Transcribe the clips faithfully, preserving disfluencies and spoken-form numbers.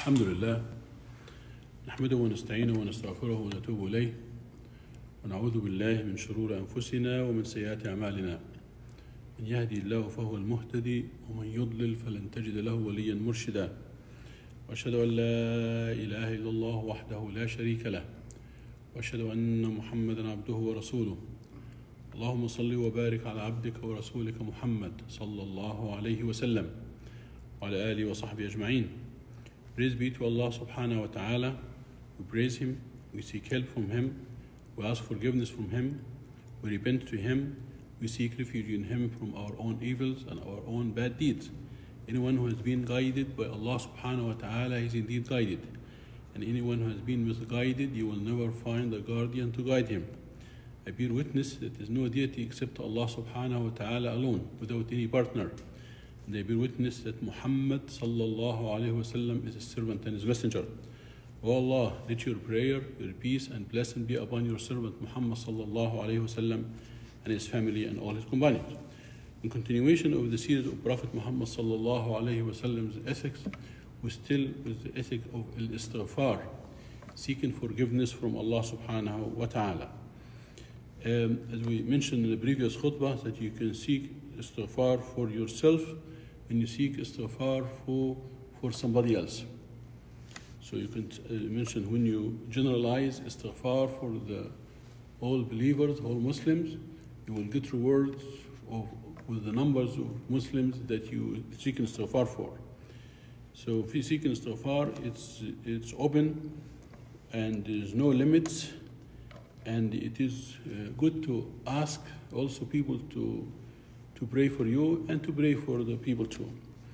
الحمد لله نحمده ونستعينه ونستغفره ونتوب إليه ونعوذ بالله من شرور أنفسنا ومن سيئات أعمالنا. من يهدي الله فهو المهتدي ومن يضلل فلن تجد له وليا مرشدا. وأشهد أن لا إله إلا الله وحده لا شريك له وأشهد أن محمدا عبده ورسوله. اللهم صل وبارك على عبدك ورسولك محمد صلى الله عليه وسلم وعلى آله وصحبه أجمعين. Praise be to Allah subhanahu wa ta'ala. We praise Him, we seek help from Him, we ask forgiveness from Him, we repent to Him, we seek refuge in Him from our own evils and our own bad deeds. Anyone who has been guided by Allah subhanahu wa ta'ala is indeed guided. And anyone who has been misguided, you will never find a guardian to guide him. I bear witness that there is no deity except Allah subhanahu wa ta'ala alone, without any partner. And I bear witness that Muhammad sallallahu alayhi wa sallam is His servant and His messenger. O Allah, let your prayer, your peace and blessing be upon your servant Muhammad sallallahu alayhi wa sallam and his family and all his companions. In continuation of the series of Prophet Muhammad sallallahu alayhi wa sallam's ethics, we still with the ethic of al-istighfar, seeking forgiveness from Allah subhanahu wa ta'ala. Um, as we mentioned in the previous khutbah, that you can seek istighfar for yourself and you seek istighfar for, for somebody else. So you can uh, mention when you generalize istighfar for the all believers, all Muslims, you will get rewards of, with the numbers of Muslims that you seek istighfar for. So if you seek istighfar, it's, it's open and there's no limits, and it is uh, good to ask also people to to pray for you and to pray for the people too.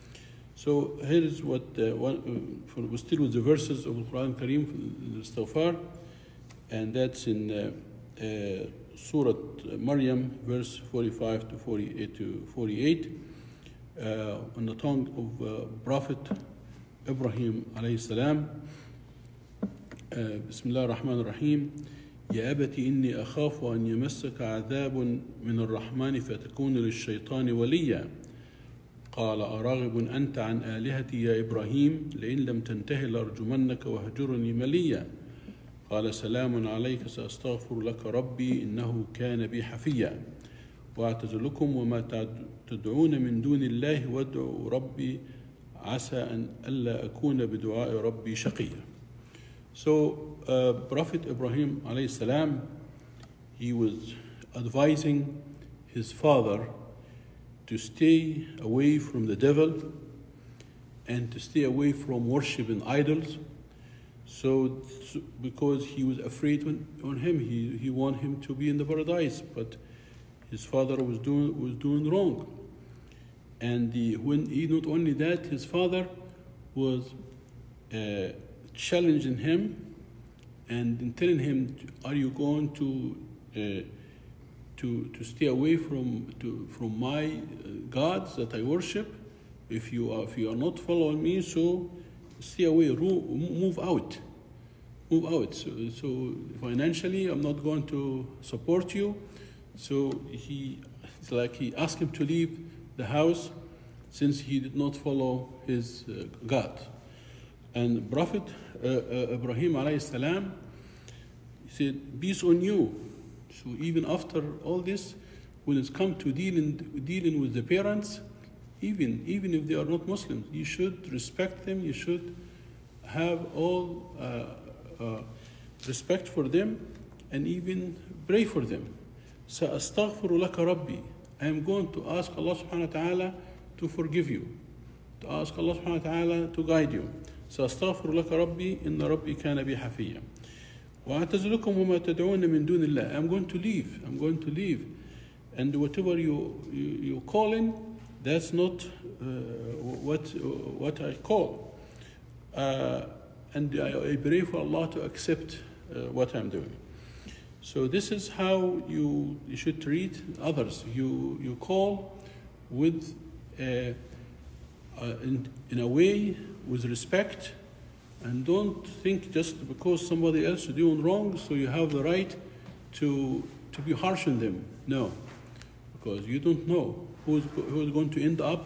So here is what, uh, one, uh, for, we're still with the verses of the Quran Kareem, the Istighfar, and that's in uh, uh, Surah Maryam, verse forty-five to forty-eight to forty-eight, uh, on the tongue of uh, Prophet Ibrahim alayhi salam. uh, Bismillah ar-Rahman ar-Rahim. يا أبت إني أخاف أن يمسك عذاب من الرحمن فتكون للشيطان وليا قال أراغب أنت عن آلهتي يا إبراهيم لئن لم تنته لأرجمنك واهجرني مليا قال سلام عليك سأستغفر لك ربي إنه كان بي حفيا وأعتزلكم وما تدعون من دون الله وادعوا ربي عسى أن ألا أكون بدعاء ربي شقيا. So uh, Prophet Ibrahim alayhi salam, he was advising his father to stay away from the devil and to stay away from worshiping idols. So, so because he was afraid on, on him, he, he wanted him to be in the paradise, but his father was doing was doing wrong. And the, when he, not only that, his father was uh, challenging him and telling him, are you going to uh, to to stay away from to from my uh, gods that I worship? If you are if you are not following me, so stay away, move out, move out. So, so financially, I'm not going to support you. So he, it's like he asked him to leave the house since he did not follow his uh, God. And Prophet uh, uh, Ibrahim alayhi salam, he said, peace on you. So even after all this, when it's come to dealing dealing with the parents, even even if they are not Muslims, you should respect them. You should have all uh, uh, respect for them, and even pray for them. سأستغفر لك ربي. I am going to ask Allah subhanahu wa ta'ala to forgive you, to ask Allah subhanahu wa ta'ala to guide you. سأستغفر لك ربي إن ربي كان بي حفيا وأعتزلكم وما تدعون من دون الله. I'm going to leave. I'm going to leave, and whatever you you, you call in, that's not uh, what what I call. Uh, and I, I pray for Allah to accept uh, what I'm doing. So this is how you you should treat others. You you call with uh, uh, in in a way, with respect, and don't think just because somebody else is doing wrong, so you have the right to to be harsh on them. No, because you don't know who's who's going to end up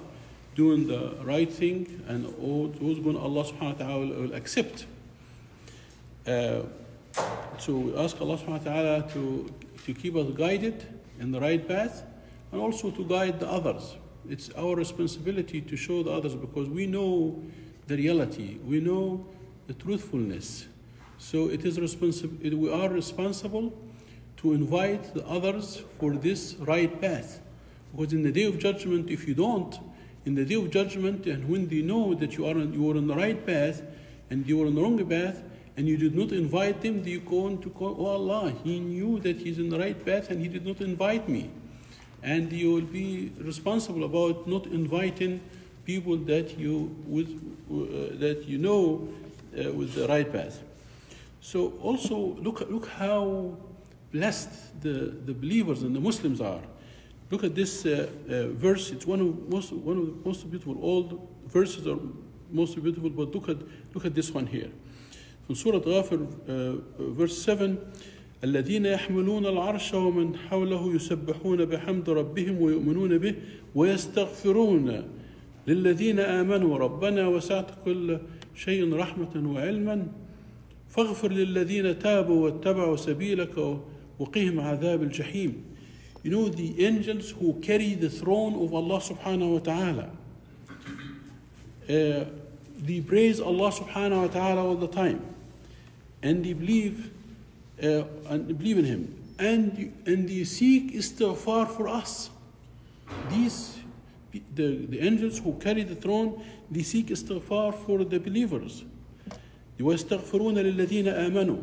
doing the right thing, and all those going Allah subhanahu wa ta'ala will, will accept. Uh, so we ask Allah subhanahu wa ta'ala to, to keep us guided in the right path, and also to guide the others. It's our responsibility to show the others, because we know the reality, we know the truthfulness. So it is responsible, we are responsible to invite the others for this right path. Because in the day of judgment, if you don't, in the day of judgment, and when they know that you are on, you are on the right path and you are on the wrong path, and you did not invite them, they go on to call, oh Allah, he knew that he's in the right path and he did not invite me. And you will be responsible about not inviting people that you with uh, that you know uh, with the right path. So also look look how blessed the, the believers and the Muslims are. Look at this uh, uh, verse. It's one of most one of the most beautiful. All the verses are most beautiful, but look at look at this one here. From Surah Ghafir, uh, verse seven. الذين يحملون العرش ومن حوله يسبحون بحمد ربهم ويؤمنون به ويستغفرون للذين آمنوا ربنا وسعت كل شيء رحمة وعلما فاغفر للذين تابوا واتبعوا سبيلك وقهم عذاب الجحيم. You know, the angels who carry the throne of Allah subhanahu wa ta'ala, uh, they praise Allah subhanahu wa ta'ala all the time, and they believe Uh, and believe in him, and and they seek istighfar for us. These the, the angels who carry the throne, they seek istighfar for the believers. وَيَسْتَغْفِرُونَ لِلَّذِينَ آمَنُوا.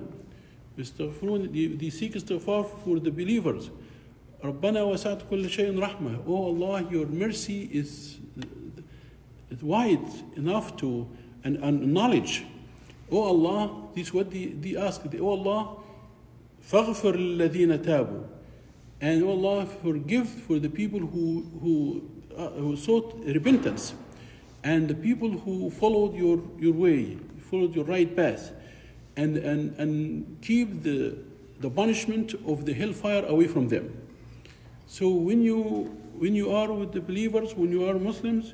They seek istighfar for the believers. رَبَّنَا وَسَعْتَ كُلَّ شَيْءٍ رَحْمَةً. Oh Allah, your mercy is, is wide enough to and, and knowledge. Oh Allah, this is what they, they ask. Oh Allah, فَاغْفِرْ لِلَّذِينَ تَابُوا. And oh Allah, forgive for the people who who, uh, who sought repentance, and the people who followed your, your way, followed your right path, and, and, and keep the, the punishment of the hellfire away from them. So when you when you are with the believers, when you are Muslims,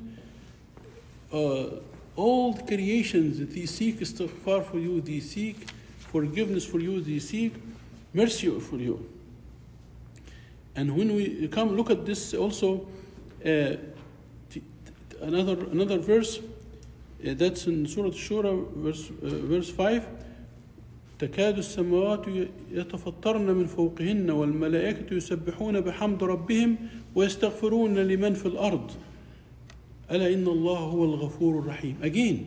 uh, all the creations that they seek istighfar for you, they seek forgiveness for you, they seek mercy for you. And when we come look at this also, uh, t- t- another another verse, uh, that's in Surah Shura, verse uh, verse five. تكاد السماوات يتفطرن من فوقهن والملائكة يسبحون بحمد ربهم ويستغفرون لمن في الأرض ألا إن الله هو الغفور الرحيم. Again,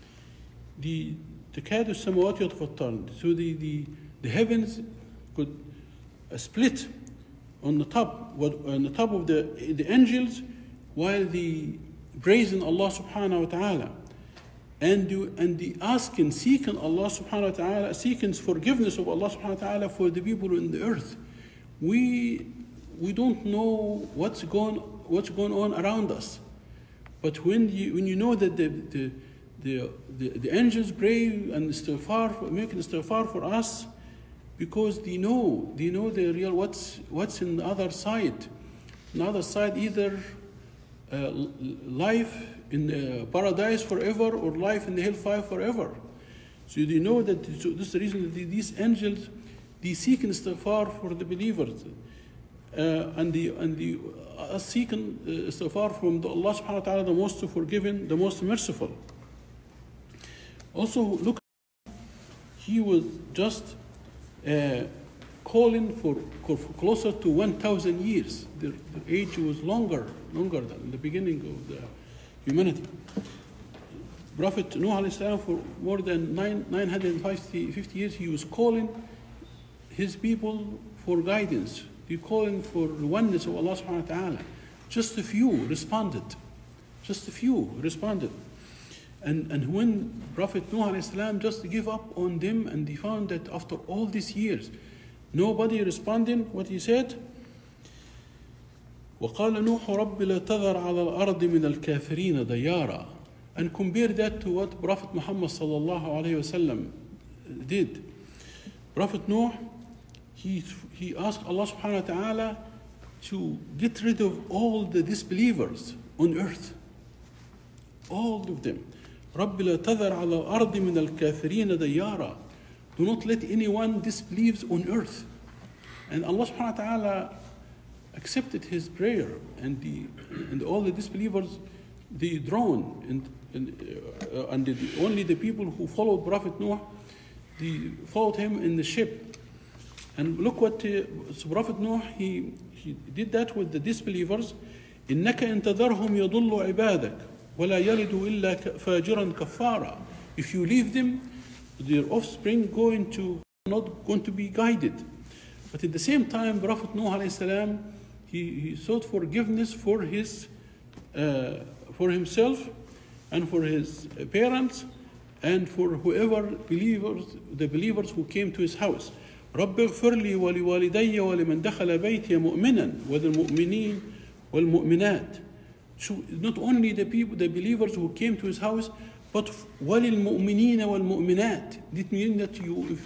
the تكاد السماوات يتفطرن. So the, the, the heavens could uh, split on the top, on the top of the the angels, while the praising Allah subhanahu wa ta'ala, and you and the asking, seeking Allah subhanahu wa ta'ala, seeking forgiveness of Allah subhanahu wa ta'ala for the people in the earth. We we don't know what's going what's going on around us, but when you when you know that the the the, the, the angels pray and istighfar, making istighfar for us, because they know, they know the real what's what's in the other side. On the other side, either uh, life in the paradise forever or life in the hellfire forever. So they know that. So this is the reason that these angels, they seek istighfar for the believers, uh, and the and the uh, seeking uh, istighfar from the Allah subhanahu wa taala, the most forgiving, the most merciful. Also, look, he was just. Uh, calling for, for closer to one thousand years. The, the age was longer, longer than the beginning of the humanity. Prophet Nuh alayhi salam, for more than nine, nine hundred fifty years, he was calling his people for guidance. He calling for the oneness of Allah subhanahu wa ta'ala. Just a few responded. Just a few responded. And, and when Prophet Nuh alayhi salam just gave up on them, and they found that after all these years, nobody responding, what he said, وَقَالَ نُوحُ رَبِّ لَا تَذَرْ عَلَى الْأَرْضِ مِنَ الْكَافِرِينَ دَيَّارًا. And compare that to what Prophet Muhammad sallallahu alayhi wasallam did. Prophet Nuh, he, he asked Allah subhanahu wa ta'ala to get rid of all the disbelievers on earth. all of them. رَبِّ لَا تَذَرْ عَلَى الْأَرْضِ مِنَ الْكَافِرِينَ دَيَّارًا. Do not let anyone disbelieves on earth. And Allah subhanahu wa ta'ala accepted his prayer, and the and all the disbelievers, they drowned, and and, uh, and the, only the people who followed Prophet Noah, they followed him in the ship. And look what uh, so Prophet Noah, he he did that with the disbelievers. إنك إن تذرهم يضلوا عبادك ولا يلدوا إلا فاجرا كفارا. If you leave them, their offspring going to not going to be guided. But at the same time, Prophet Noah alayhi salam, he, he sought forgiveness for his uh, for himself and for his parents and for whoever believers, the believers who came to his house. رب اغفر لي ولوالدي ولمن دخل بيتي مؤمنا وللمؤمنين والمؤمنات. So not only the people, the believers who came to his house, but وَلِلْمُؤْمِنِينَ وَالْمُؤْمِنَاتِ. It means that you, if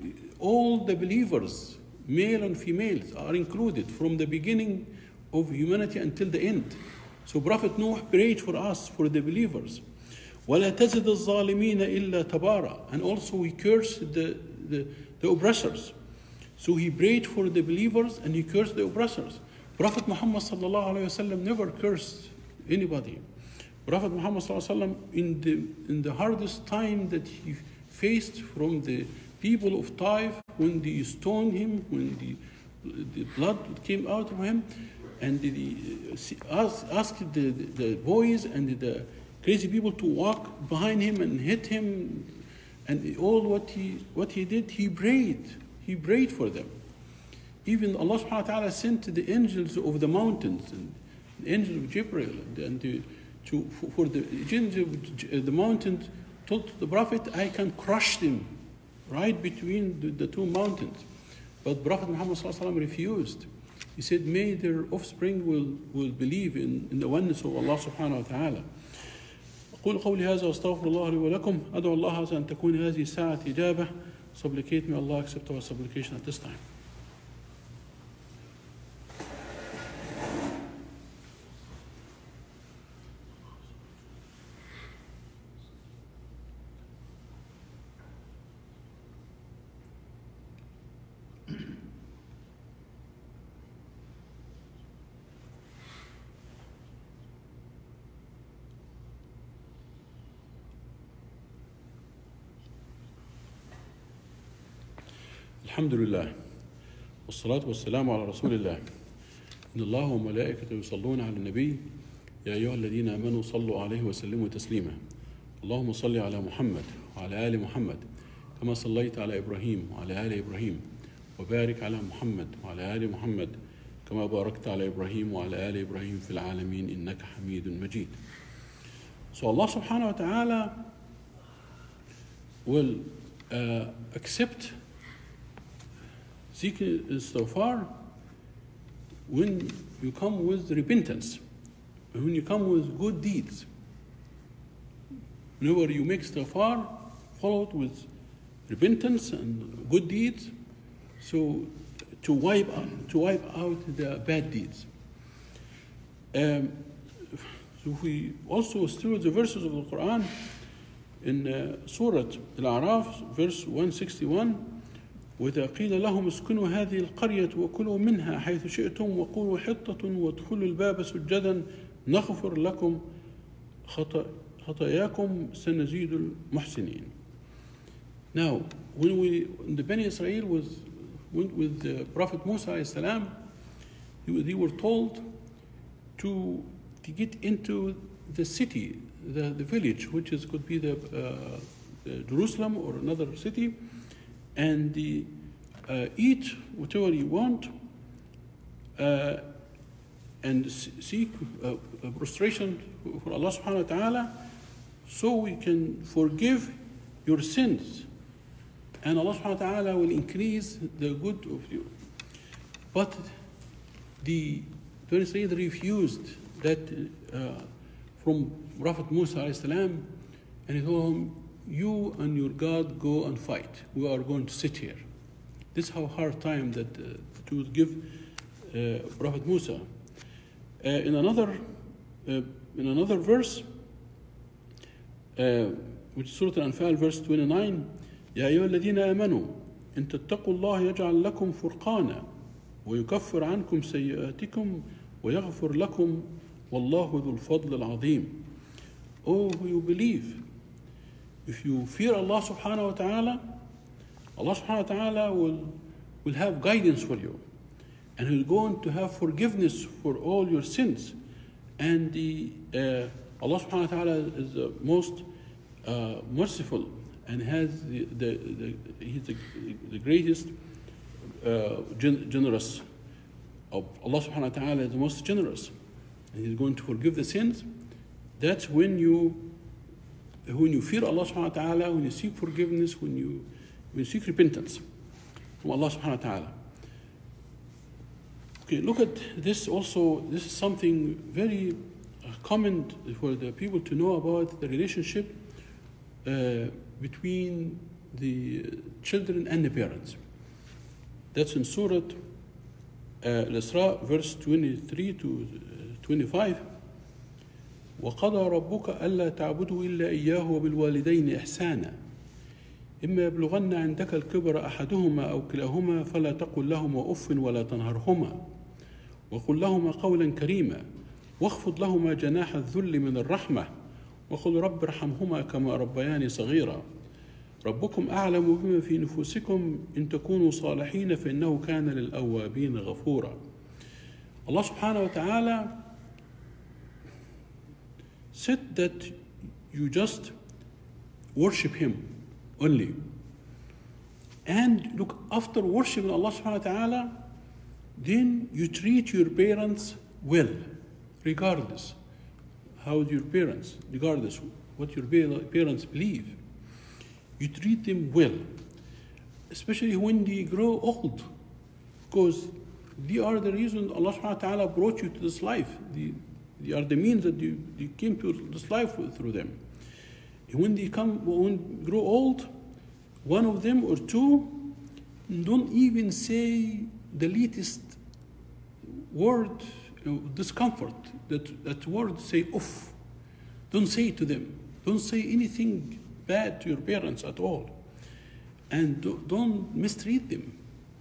all the believers, male and females, are included from the beginning of humanity until the end. So Prophet Noah prayed for us, for the believers. وَلَا تَزِدَ الظَّالِمِينَ إِلَّا تَبَارًا. And also he cursed the, the, the oppressors. So he prayed for the believers and he cursed the oppressors. Prophet Muhammad sallallahu alaihi wasallam never cursed anybody. Prophet Muhammad sallallahu alaihi wasallam, in the in the hardest time that he faced from the people of Taif, when they stoned him, when the the blood came out of him, and the, asked, asked the, the boys and the crazy people to walk behind him and hit him, and all what he what he did, he prayed, he prayed for them. Even Allah subhanahu wa ta'ala sent the angels of the mountains, and the angel of Jibril, and, and the, to, for the angel of the mountains told the Prophet, I can crush them right between the, the two mountains. But Prophet Muhammad sallallahu alaihi wasallam refused. He said, may their offspring will, will believe in, in the oneness of Allah subhanahu wa ta'ala. أقول قولي هذا واستغفر الله لي ولكم. أدعو الله عز أن تكون هذه ساعة إجابة. Supplicate, may Allah accept our supplication at this time. الحمد لله والصلاة والسلام على رسول الله. إن الله وملائكته يصلون على النبي يا أيها الذين آمنوا صلوا عليه وسلموا تسليما. اللهم صل على محمد وعلى آل محمد كما صليت على إبراهيم وعلى آل إبراهيم وبارك على محمد وعلى آل محمد كما باركت على إبراهيم وعلى آل إبراهيم في العالمين إنك حميد مجيد. So Allah subhanahu wa ta'ala will uh, accept seeking istighfar when you come with repentance, when you come with good deeds. Whenever you make istighfar, follow it with repentance and good deeds, so to wipe out, to wipe out the bad deeds. Um, so we also through the verses of the Quran in uh, Surah Al-A'raf, verse one sixty-one. وإذا قيل لهم اسكنوا هذه القرية وكلوا منها حيث شئتم وقولوا حطة وادخلوا الباب سجدا نغفر لكم خطاياكم سنزيد المحسنين. Now, when we, when the Bani Israel was went with the Prophet Musa alayhi salam, they were told to, to get into the city, the, the village, which is could be the, uh, the Jerusalem or another city, and the, uh, eat whatever you want, uh, and seek uh, prostration for Allah subhanahu wa ta'ala, so we can forgive your sins, and Allah subhanahu wa ta'ala will increase the good of you. But the Bani Israel refused that uh, from Prophet Musa alayhi salam, and he told him, you and your God go and fight. We are going to sit here. This is how hard time that uh, to give uh, Prophet Musa. Uh, in another uh, in another verse, uh, which is Surah Al-Anfal verse twenty-nine, يا أيها الذين آمنوا إن تتقوا الله يجعل لكم فرقانا ويكفر عنكم سيئاتكم ويغفر لكم والله ذو الفضل العظيم. Oh, who you believe, if you fear Allah subhanahu wa ta'ala, Allah subhanahu wa ta'ala will, will have guidance for you. And He's going to have forgiveness for all your sins. And the, uh, Allah subhanahu wa ta'ala is the most uh, merciful and has the, the, the, He's the, the greatest uh, gen- generous. Of Allah subhanahu wa ta'ala is the most generous. And He's going to forgive the sins. That's when you when you fear Allah subhanahu wa ta'ala, when you seek forgiveness, when you when you seek repentance from Allah subhanahu wa ta'ala. Okay, look at this also. This is something very common for the people to know about the relationship uh, between the children and the parents. That's in Surah uh, Al-Isra, verse twenty-three to twenty-five. وقضى ربك ألا تعبدوا إلا إياه وبالوالدين إحسانا إما يبلغن عندك الكبر أحدهما أو كلاهما فلا تقل لهما أف ولا تنهرهما وقل لهما قولا كريما واخفض لهما جناح الذل من الرحمة وقل رب ارحمهما كما ربياني صغيرا ربكم أعلم بما في نفوسكم إن تكونوا صالحين فإنه كان للأوابين غفورا. Allah subhanahu wa ta'ala said that you just worship Him only. And look, after worshiping Allah subhanahu wa ta'ala, then you treat your parents well, regardless how your parents, regardless what your parents believe. You treat them well, especially when they grow old, because they are the reason Allah subhanahu wa ta'ala brought you to this life. They, they are the means that you, you came to this life through them. And when they come, when they grow old, one of them or two, don't even say the latest word, you know, discomfort. That, that word, say off. Don't say it to them. Don't say anything bad to your parents at all. And do, don't mistreat them.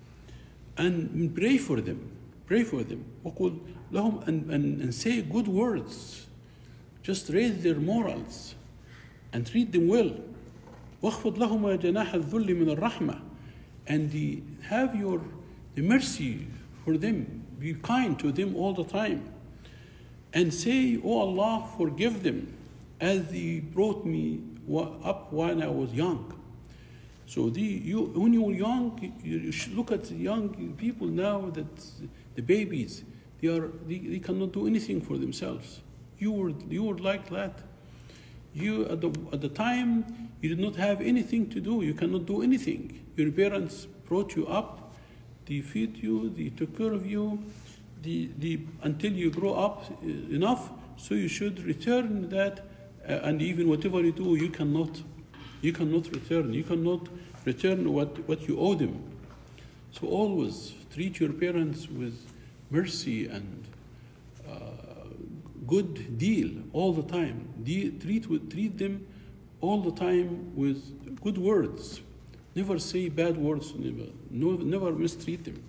And pray for them. Pray for them. And, and, and say good words. Just raise their morals and treat them well. وَاخْفِضْ لَهُمَا جَنَاحَ الذُّلِّ مِنَ الرَّحْمَةِ. And the, have your the mercy for them. Be kind to them all the time. And say, Oh Allah, forgive them as they brought me up when I was young. So the, you, when you were young, you, you should look at the young people now, that the babies, they, are, they, they cannot do anything for themselves. You were, you were like that. You, at the, at the time, you did not have anything to do. You cannot do anything. Your parents brought you up. They feed you. They took care of you. They, they, until you grow up enough. So you should return that. Uh, and even whatever you do, you cannot, you cannot return. You cannot return what, what you owe them. So always treat your parents with mercy and uh, good deal all the time. De- treat, with, treat them all the time with good words. Never say bad words. Never, no, never mistreat them.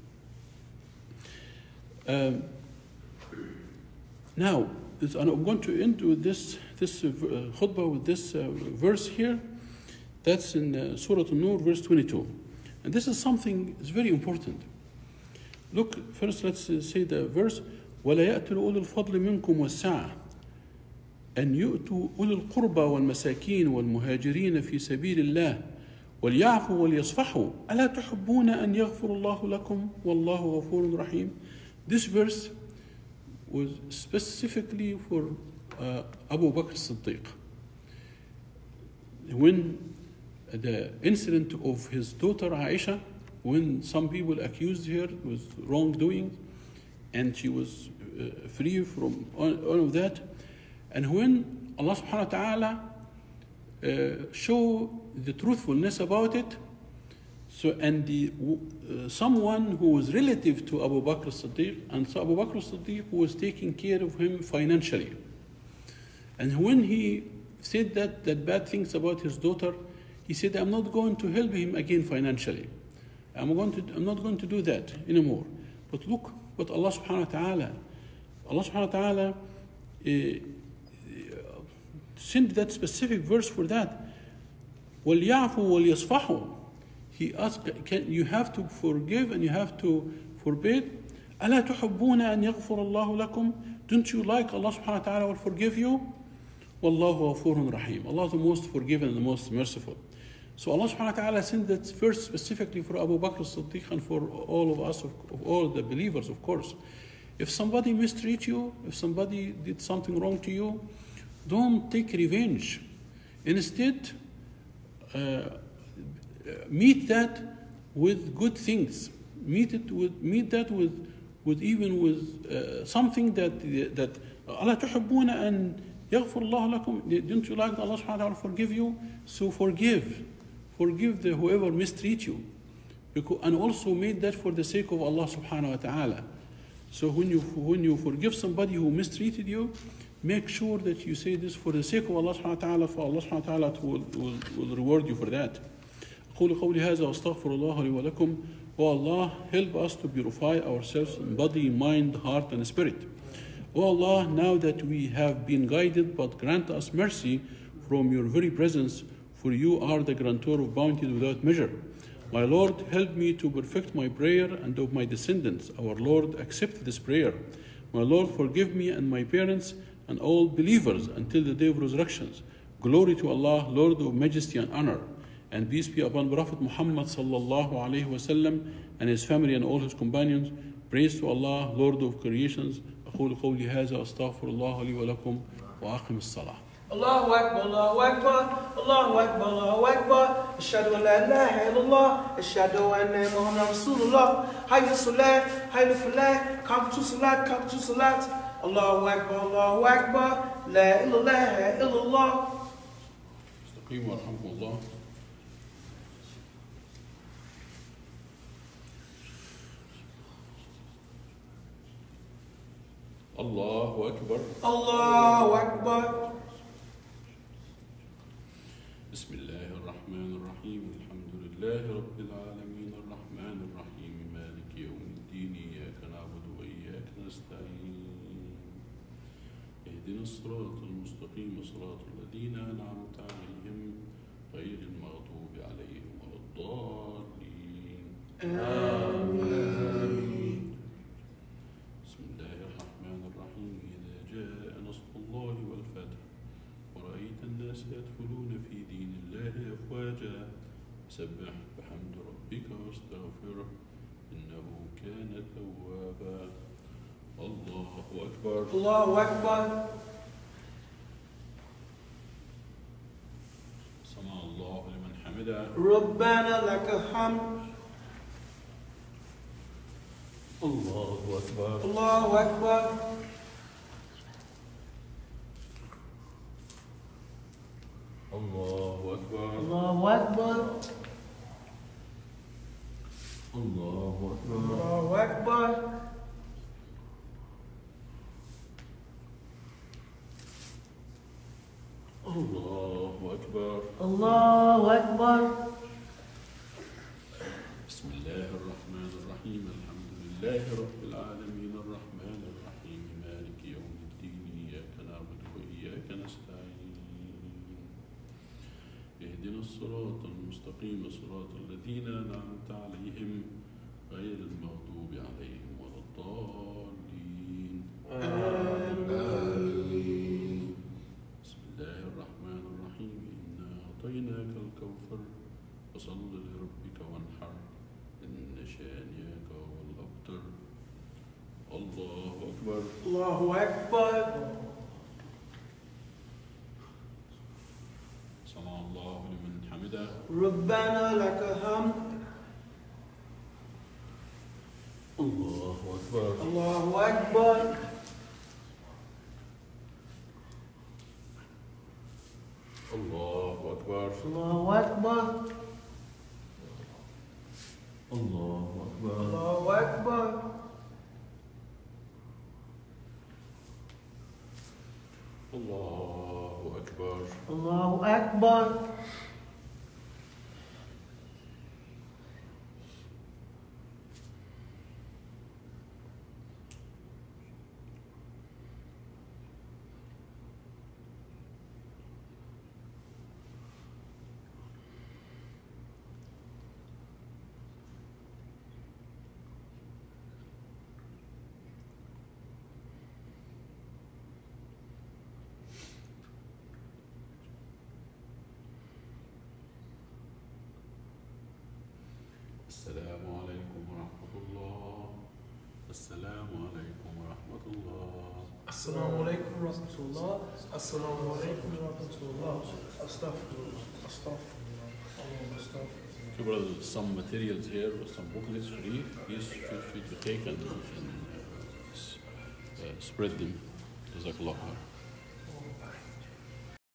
Um, now, and I'm going to end with this this uh, khutbah with this uh, verse here. That's in uh, Surah An-Nur, verse twenty-two. And this is something that's very important. Look, first let's uh, say the verse. وَلَا يَأْتُلُ أُولُو الْفَضْلِ مِنْكُمْ وَالسَّعَةِ أَنْ يُؤْتُوا أُولُو الْقُرْبَى وَالْمَسَاكِينِ وَالْمُهَاجِرِينَ فِي سَبِيلِ اللَّهِ وَلْيَعْفُوا وَلْيَصْفَحُوا أَلَا تُحِبُّونَ أَنْ يَغْفِرَ اللَّهُ لَكُمْ وَاللَّهُ غَفُورٌ رَحِيمٌ. This verse was specifically for uh, Abu Bakr as-Siddiq. When the incident of his daughter Aisha, when some people accused her with wrongdoing, and she was uh, free from all, all of that, and when Allah subhanahu wa ta'ala uh, show the truthfulness about it, so and the uh, someone who was relative to Abu Bakr as-Siddiq, and so Abu Bakr as-Siddiq was taking care of him financially, and when he said that, that bad things about his daughter, he said, I'm not going to help him again financially. I'm, going to, I'm not going to do that anymore. But look what Allah subhanahu wa ta'ala, Allah subhanahu wa ta'ala uh, sent that specific verse for that. وَلْيَعْفُوا وَلْيَصْفَحُوا. He asked, can, you have to forgive and you have to forbid. أَلَا تُحِبُّونَ أَنْ يَغْفُرَ اللَّهُ لَكُمْ. Don't you like Allah subhanahu wa ta'ala will forgive you? وَاللَّهُ غَفُورٌ رَحِيمٌ. Allah is the most forgiving and the most merciful. So Allah subhanahu wa ta'ala sent that verse specifically for Abu Bakr as-Siddiq and for all of us, of, of all the believers, of course. If somebody mistreat you, if somebody did something wrong to you, don't take revenge. Instead, uh, meet that with good things. Meet it with meet that with with even with uh, something that that Allah تحبون أن يغفر الله لكم. Don't you like that Allah subhanahu wa ta'ala forgive you? So forgive. Forgive the whoever mistreat you. Because, and also made that for the sake of Allah subhanahu wa ta'ala. So when you when you forgive somebody who mistreated you, make sure that you say this for the sake of Allah subhanahu wa ta'ala, for Allah subhanahu wa ta'ala will, will, will reward you for that. أقول قولي هذا وأستغفر الله لي ولكم. O Allah, help us to purify ourselves in body, mind, heart, and spirit. O Allah, now that we have been guided, but grant us mercy from your very presence, for you are the grantor of bounty without measure. My Lord, help me to perfect my prayer and of my descendants. Our Lord, accept this prayer. My Lord, forgive me and my parents and all believers until the day of resurrection. Glory to Allah, Lord of majesty and honor. And peace be upon Prophet Muhammad sallallahu alayhi wasallam and his family and all his companions. Praise to Allah, Lord of creations. أقول قولي هذا أستغفر الله لي ولكم وأقم الصلاة. الله أكبر الله أكبر الله أكبر الله أكبر أشهد أن لا إله إلا الله أشهد أن محمد رسول الله حي الصلاة حي الفلاح come to salat come to salat الله أكبر الله أكبر لا إله إلا الله. استقيموا ورحمكم الله. الله أكبر الله أكبر. بسم الله الرحمن الرحيم الحمد لله رب العالمين الرحمن الرحيم مالك يوم الدين إياك نعبد وإياك نستعين اهدنا الصراط المستقيم صراط الذين أنعمت عليهم غير المغضوب عليهم ولا الضالين آمين. بسم الله الرحمن الرحيم إذا جاء نصر الله والفتح ورأيت الناس يدخلون في دين الله أفواجا سبح بحمد ربك واستغفره إنه كان توابا. الله أكبر الله أكبر. سمع الله لمن حمده ربنا لك الحمد. الله أكبر الله أكبر. الله أكبر الله أكبر. الله أكبر الله أكبر. الله أكبر الله أكبر. بسم الله الرحمن الرحيم الحمد لله رب العالمين الرحمن الرحيم مالك يوم الدين إياك نعبد وإياك نستعين اهدنا الصراط المستقيم صراط الذين أنعمت عليهم غير المغضوب عليهم ولا الضالين آمين. بسم الله الرحمن الرحيم إنا أعطيناك الكوثر فصل لربك وانحر إن شانئك هو الأبتر. الله أكبر الله أكبر. سمع الله لمن حمده ربنا لك الحمد. الله أكبر الله أكبر. الله أكبر الله أكبر. الله أكبر الله أكبر. الله أكبر أكبر. Allahu Akbar. السلام عليكم ورحمة الله. السلام عليكم ورحمة الله. Assalamu alaikum rahmatullah. Assalamu alaikum rahmatullah. Astaghfirullah. Astaghfirullah. Allah astaghfirullah. Okay, brothers, some materials here, some booklets free. Please feel free to take and, and uh, s- uh, spread them. Jazakallah khair.